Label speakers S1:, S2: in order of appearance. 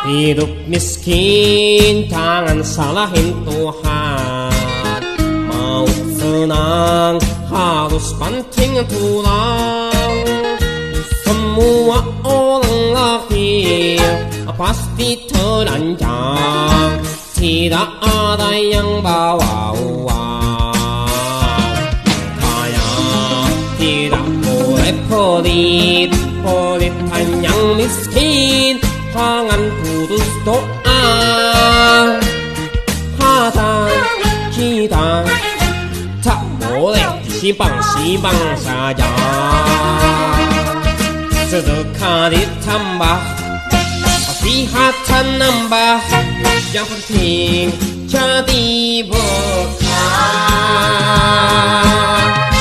S1: Hidup miskin, jangan salahin Tuhan. Mau senang, harus banting tulang. Semua orang lahir pasti telanjang, tidak ada yang bawa uang. Kaya tidak boleh pelit, pelitan yang miskin. Jangan putus doa, hadang kita tak boleh disimpang-simpang saja. Sedekah ditambah, kesehatan nambah, yang penting jadi berkah.